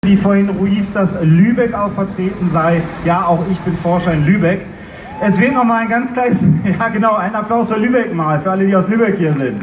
die vorhin rief, dass Lübeck auch vertreten sei. Ja, auch ich bin Forscher in Lübeck. Es wird noch mal ein ganz kleines, ja genau, ein Applaus für Lübeck mal, für alle, die aus Lübeck hier sind.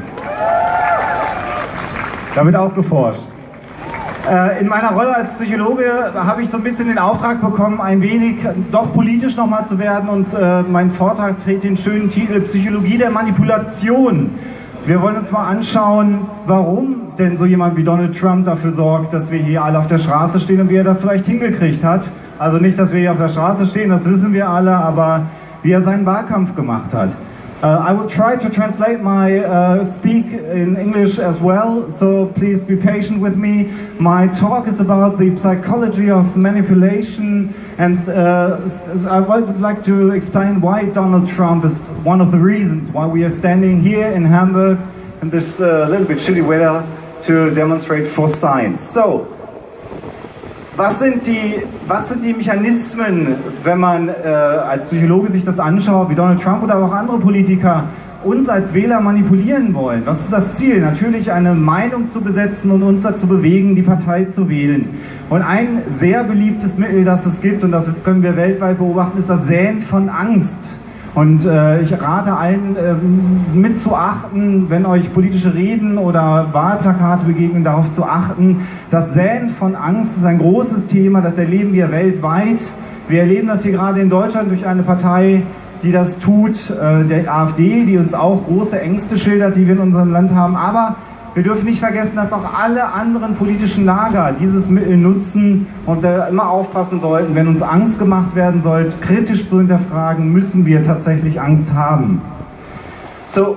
Da wird auch geforscht. In meiner Rolle als Psychologe habe ich so ein bisschen den Auftrag bekommen, ein wenig doch politisch nochmal zu werden, und mein Vortrag trägt den schönen Titel Psychologie der Manipulation. Wir wollen uns mal anschauen, warum denn so jemand wie Donald Trump dafür sorgt, dass wir hier alle auf der Straße stehen und wie er das vielleicht hingekriegt hat. Also nicht, dass wir hier auf der Straße stehen, das wissen wir alle, aber wie er seinen Wahlkampf gemacht hat. I will try to translate my speak in English as well, so please be patient with me. My talk is about the psychology of manipulation, and I would like to explain why Donald Trump is one of the reasons why we are standing here in Hamburg in this little bit chilly weather to demonstrate for science. So, was sind die Mechanismen, wenn man als Psychologe sich das anschaut, wie Donald Trump oder auch andere Politiker uns als Wähler manipulieren wollen? Was ist das Ziel? Natürlich eine Meinung zu besetzen und uns dazu bewegen, die Partei zu wählen. Und ein sehr beliebtes Mittel, das es gibt, und das können wir weltweit beobachten, ist das Säen von Angst. Und ich rate allen mitzuachten, wenn euch politische Reden oder Wahlplakate begegnen, darauf zu achten. Das Säen von Angst ist ein großes Thema, das erleben wir weltweit. Wir erleben das hier gerade in Deutschland durch eine Partei, die das tut, der AfD, die uns auch große Ängste schildert, die wir in unserem Land haben. Aber wir dürfen nicht vergessen, dass auch alle anderen politischen Lager dieses Mittel nutzen und immer aufpassen sollten, wenn uns Angst gemacht werden soll, kritisch zu hinterfragen, müssen wir tatsächlich Angst haben. So,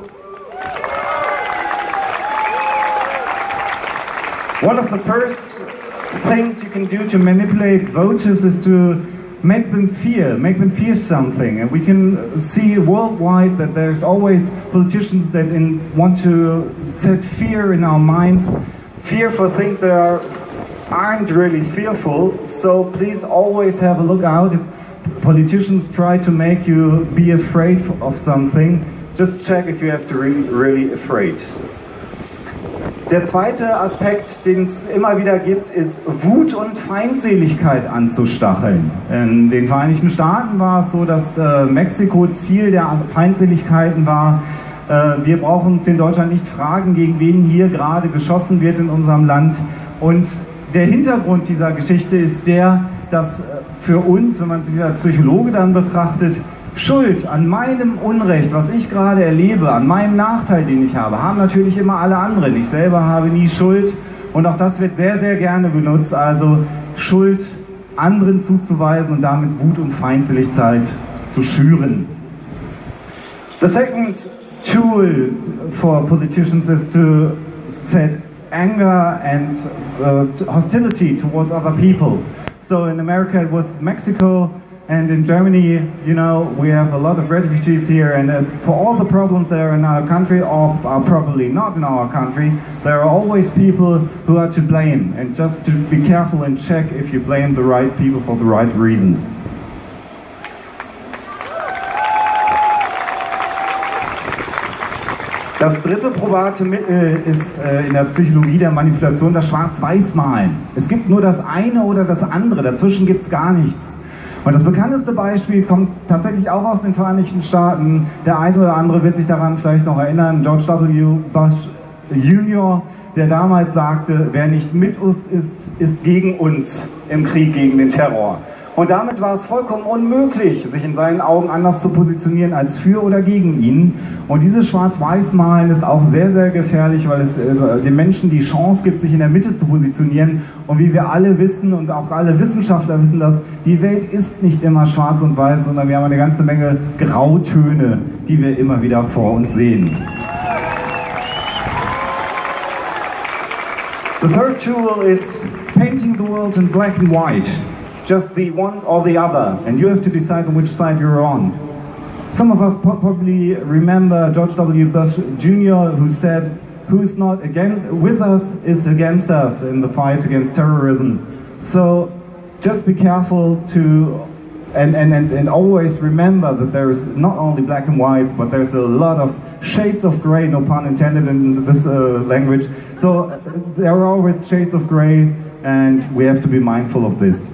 one of the first things you can do to manipulate voters is to make them fear something. And we can see worldwide that there's always politicians that want to set fear in our minds, fear for things that aren't really fearful. So please always have a look out. If politicians try to make you be afraid of something, just check if you have to really afraid. Der zweite Aspekt, den es immer wieder gibt, ist Wut und Feindseligkeit anzustacheln. In den Vereinigten Staaten war es so, dass Mexiko Ziel der Feindseligkeiten war. Wir brauchen uns in Deutschland nicht fragen, gegen wen hier gerade geschossen wird in unserem Land. Und der Hintergrund dieser Geschichte ist der, dass für uns, wenn man sich als Psychologe dann betrachtet, Schuld an meinem Unrecht, was ich gerade erlebe, an meinem Nachteil, den ich habe, haben natürlich immer alle anderen. Ich selber habe nie Schuld, und auch das wird sehr, sehr gerne benutzt, also Schuld anderen zuzuweisen und damit Wut und Feindseligkeit zu schüren. The second tool for politicians is to set anger and hostility towards other people. So in America it was Mexico. And in Germany, you know, we have a lot of refugees here, and for all the problems that are in our country, or are probably not in our country, there are always people who are to blame. And just to be careful and check if you blame the right people for the right reasons. Das dritte probate Mittel ist in der Psychologie der Manipulation das Schwarz-Weiß-Malen. Es gibt nur das eine oder das andere, dazwischen gibt es gar nichts. Und das bekannteste Beispiel kommt tatsächlich auch aus den Vereinigten Staaten. Der eine oder andere wird sich daran vielleicht noch erinnern, George W. Bush Jr., der damals sagte, wer nicht mit uns ist gegen uns im Krieg gegen den Terror. Und damit war es vollkommen unmöglich, sich in seinen Augen anders zu positionieren als für oder gegen ihn. Und dieses Schwarz-Weiß-Malen ist auch sehr, sehr gefährlich, weil es den Menschen die Chance gibt, sich in der Mitte zu positionieren. Und wie wir alle wissen, und auch alle Wissenschaftler wissen das, die Welt ist nicht immer schwarz und weiß, sondern wir haben eine ganze Menge Grautöne, die wir immer wieder vor uns sehen. The third tool is painting the world in black and white. Just the one or the other, and you have to decide on which side you're on. Some of us probably remember George W. Bush Jr., who said, "Who's not with us is against us in the fight against terrorism." So just be careful to and always remember that there is not only black and white, but there's a lot of shades of gray, no pun intended in this language. So there are always shades of gray. and we have to be mindful of this.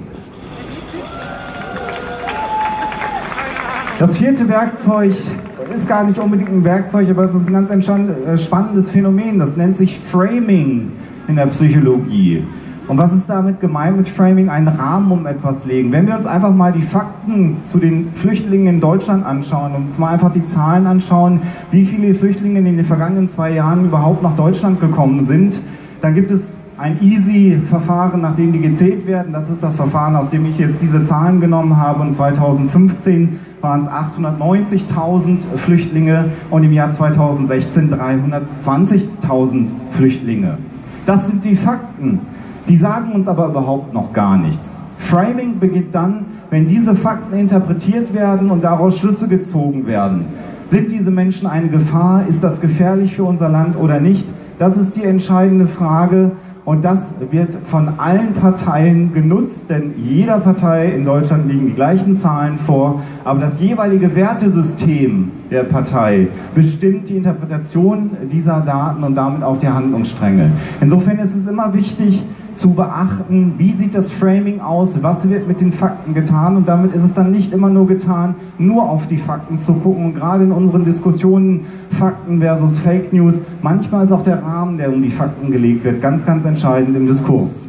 Das vierte Werkzeug ist gar nicht unbedingt ein Werkzeug, aber es ist ein ganz spannendes Phänomen. Das nennt sich Framing in der Psychologie. Und was ist damit gemeint mit Framing? Einen Rahmen um etwas legen. Wenn wir uns einfach mal die Fakten zu den Flüchtlingen in Deutschland anschauen und uns mal einfach die Zahlen anschauen, wie viele Flüchtlinge in den vergangenen 2 Jahren überhaupt nach Deutschland gekommen sind, dann gibt es ein Easy-Verfahren, nach dem die gezählt werden. Das ist das Verfahren, aus dem ich jetzt diese Zahlen genommen habe. Und 2015 waren es 890.000 Flüchtlinge und im Jahr 2016 320.000 Flüchtlinge. Das sind die Fakten. Die sagen uns aber überhaupt noch gar nichts. Framing beginnt dann, wenn diese Fakten interpretiert werden und daraus Schlüsse gezogen werden. Sind diese Menschen eine Gefahr? Ist das gefährlich für unser Land oder nicht? Das ist die entscheidende Frage. Und das wird von allen Parteien genutzt, denn jeder Partei in Deutschland liegen die gleichen Zahlen vor, aber das jeweilige Wertesystem der Partei bestimmt die Interpretation dieser Daten und damit auch die Handlungsstränge. Insofern ist es immer wichtig zu beachten, wie sieht das Framing aus, was wird mit den Fakten getan, und damit ist es dann nicht immer nur getan, nur auf die Fakten zu gucken, und gerade in unseren Diskussionen Fakten versus Fake News, manchmal ist auch der Rahmen, der um die Fakten gelegt wird, ganz, ganz entscheidend im Diskurs.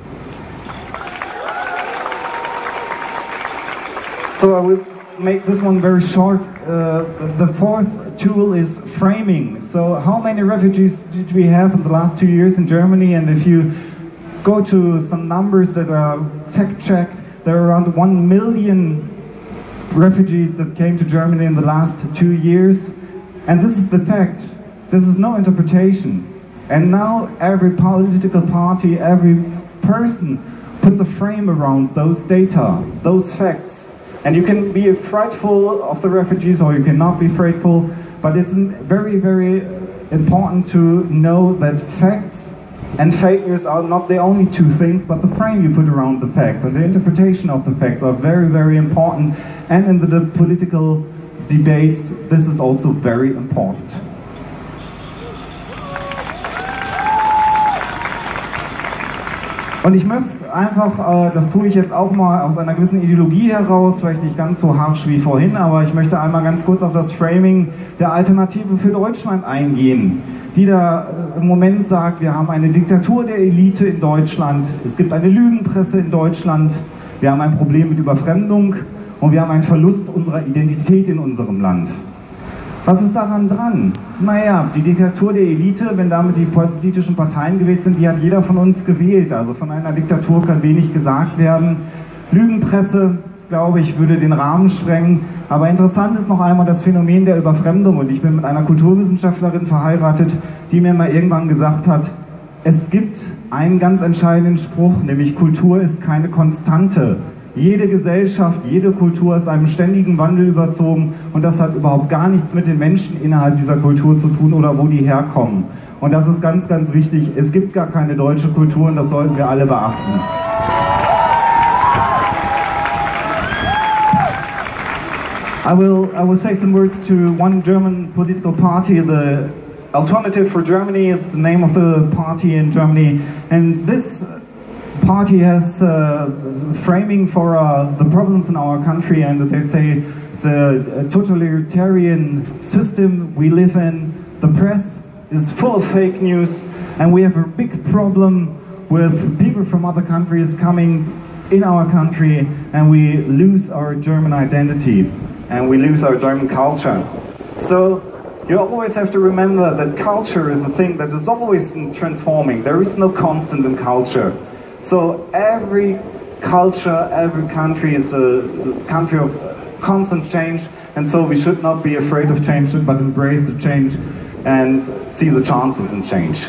So I will make this one very short. The fourth tool is framing. So how many refugees did we have in the last 2 years in Germany? And if you go to some numbers that are fact-checked, there are around 1 million refugees that came to Germany in the last 2 years. And this is the fact. This is no interpretation. And now every political party, every person puts a frame around those data, those facts. And you can be frightful of the refugees or you cannot be frightful, but it's very, very important to know that facts and fake news are not the only two things, but the frame you put around the facts and the interpretation of the facts are very, very important. And in the political debates, this is also very important. Und ich möchte einfach, das tue ich jetzt auch mal aus einer gewissen Ideologie heraus, vielleicht nicht ganz so harsch wie vorhin, aber ich möchte einmal ganz kurz auf das Framing der Alternative für Deutschland eingehen, die da im Moment sagt, wir haben eine Diktatur der Elite in Deutschland, es gibt eine Lügenpresse in Deutschland, wir haben ein Problem mit Überfremdung und wir haben einen Verlust unserer Identität in unserem Land. Was ist daran dran? Naja, die Diktatur der Elite, wenn damit die politischen Parteien gewählt sind, die hat jeder von uns gewählt. Also von einer Diktatur kann wenig gesagt werden. Lügenpresse, glaube ich, würde den Rahmen sprengen. Aber interessant ist noch einmal das Phänomen der Überfremdung. Und ich bin mit einer Kulturwissenschaftlerin verheiratet, die mir mal irgendwann gesagt hat, es gibt einen ganz entscheidenden Spruch, nämlich Kultur ist keine Konstante. Jede Gesellschaft, jede Kultur ist einem ständigen Wandel überzogen und das hat überhaupt gar nichts mit den Menschen innerhalb dieser Kultur zu tun oder wo die herkommen. Und das ist ganz, ganz wichtig. Es gibt gar keine deutsche Kultur und das sollten wir alle beachten. I will say some words to one German political party, the Alternative for Germany, it's the name of the party in Germany, and this party has framing for the problems in our country, and they say it's a totalitarian system we live in. The press is full of fake news, and we have a big problem with people from other countries coming in our country, and we lose our German identity, and we lose our German culture. So you always have to remember that culture is a thing that is always transforming. There is no constant in culture. So every culture, every country is a country of constant change, and so we should not be afraid of change, but embrace the change and see the chances in change.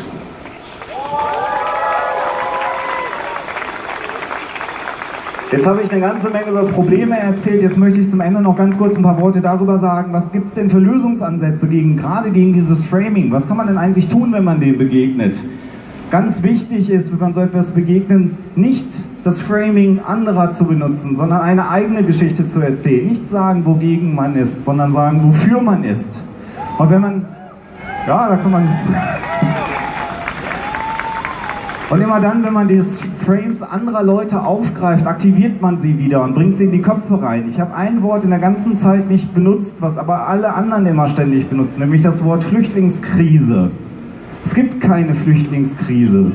Jetzt habe ich eine ganze Menge über Probleme erzählt, jetzt möchte ich zum Ende noch ganz kurz ein paar Worte darüber sagen, was gibt es denn für Lösungsansätze gerade gegen dieses Framing? Was kann man denn eigentlich tun, wenn man dem begegnet? Ganz wichtig ist, wenn man so etwas begegnet, nicht das Framing anderer zu benutzen, sondern eine eigene Geschichte zu erzählen. Nicht sagen, wogegen man ist, sondern sagen, wofür man ist. Und wenn man, ja, da kann man... Und immer dann, wenn man die Frames anderer Leute aufgreift, aktiviert man sie wieder und bringt sie in die Köpfe rein. Ich habe ein Wort in der ganzen Zeit nicht benutzt, was aber alle anderen immer ständig benutzen, nämlich das Wort Flüchtlingskrise. Es gibt keine Flüchtlingskrise.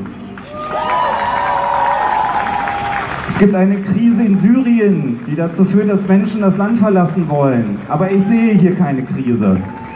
Es gibt eine Krise in Syrien, die dazu führt, dass Menschen das Land verlassen wollen. Aber ich sehe hier keine Krise.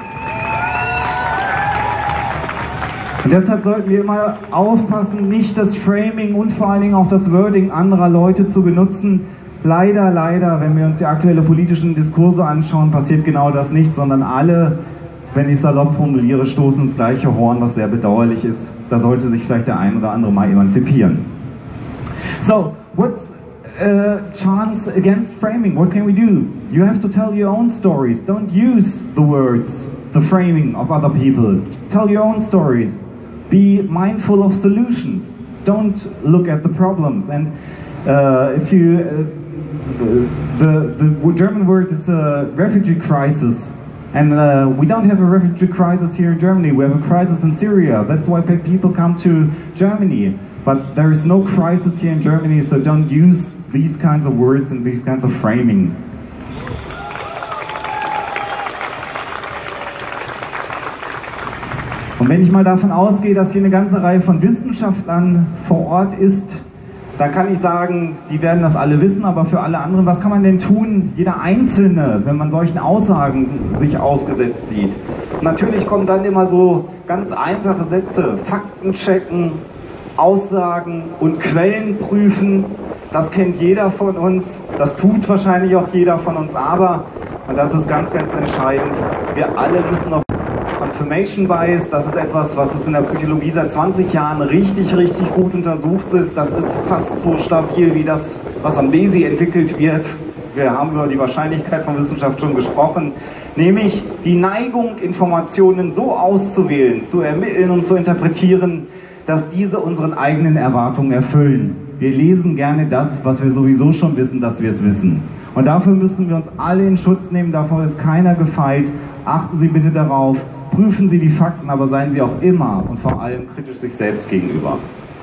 Und deshalb sollten wir immer aufpassen, nicht das Framing und vor allen Dingen auch das Wording anderer Leute zu benutzen. Leider, wenn wir uns die aktuellen politischen Diskurse anschauen, passiert genau das nicht, sondern alle, wenn ich salopp formuliere, stoßen ins gleiche Horn, was sehr bedauerlich ist. Da sollte sich vielleicht der ein oder andere mal emanzipieren. So, what's chance against framing? What can we do? You have to tell your own stories. Don't use the words, the framing of other people. Tell your own stories. Be mindful of solutions. Don't look at the problems. And if you, the German word is a refugee crisis. And we don't have a refugee crisis here in Germany. We have a crisis in Syria. That's why people come to Germany. But there is no crisis here in Germany, so don't use these kinds of words and these kinds of framing. Und wenn ich mal davon ausgehe, dass hier eine ganze Reihe von Wissenschaftlern vor Ort ist, dann kann ich sagen, die werden das alle wissen, aber für alle anderen, was kann man denn tun, jeder Einzelne, wenn man solchen Aussagen sich ausgesetzt sieht? Natürlich kommen dann immer so ganz einfache Sätze, Fakten checken, Aussagen und Quellen prüfen, das kennt jeder von uns, das tut wahrscheinlich auch jeder von uns, aber, und das ist ganz entscheidend, wir alle müssen auf Confirmation Bias, das ist etwas, was es in der Psychologie seit 20 Jahren richtig gut untersucht ist. Das ist fast so stabil wie das, was am DESI entwickelt wird. Wir haben über die Wahrscheinlichkeit von Wissenschaft schon gesprochen. Nämlich die Neigung, Informationen so auszuwählen, zu ermitteln und zu interpretieren, dass diese unseren eigenen Erwartungen erfüllen. Wir lesen gerne das, was wir sowieso schon wissen, dass wir es wissen. Und dafür müssen wir uns alle in Schutz nehmen, davor ist keiner gefeit. Achten Sie bitte darauf. Prüfen Sie die Fakten, aber seien Sie auch immer und vor allem kritisch sich selbst gegenüber.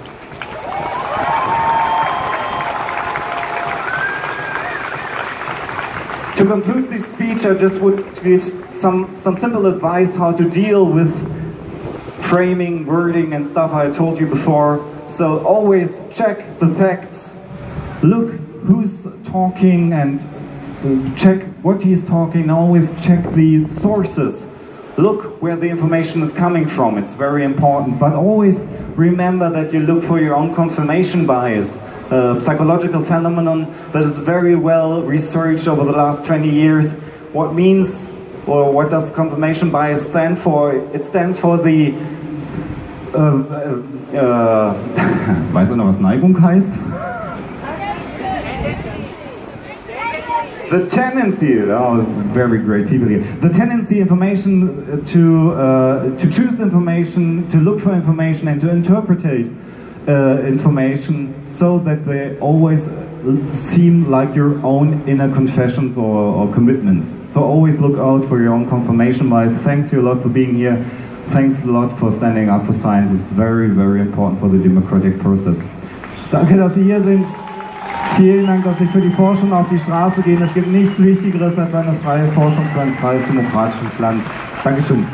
To conclude this speech, I just would give some simple advice how to deal with framing, wording and stuff I told you before. So always check the facts, look who's talking and check what he's talking, always check the sources. Look where the information is coming from, it's very important, but always remember that you look for your own confirmation bias, a psychological phenomenon that is very well researched over the last 20 years. What means, or what does confirmation bias stand for? It stands for the, weiß er noch, was Neigung heißt? The tendency, oh, very great people here. The tendency, information to choose information, to look for information, and to interpret information so that they always seem like your own inner confessions or commitments. So always look out for your own confirmation bias. Thanks you a lot for being here. Thanks a lot for standing up for science. It's very important for the democratic process. Danke, dass Sie hier sind. Vielen Dank, dass Sie für die Forschung auf die Straße gehen. Es gibt nichts Wichtigeres als eine freie Forschung für ein freies, demokratisches Land. Dankeschön.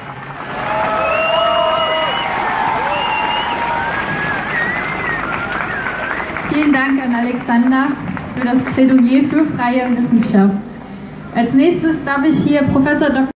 Vielen Dank an Alexander für das Plädoyer für freie Wissenschaft. Als nächstes darf ich hier Professor Dr.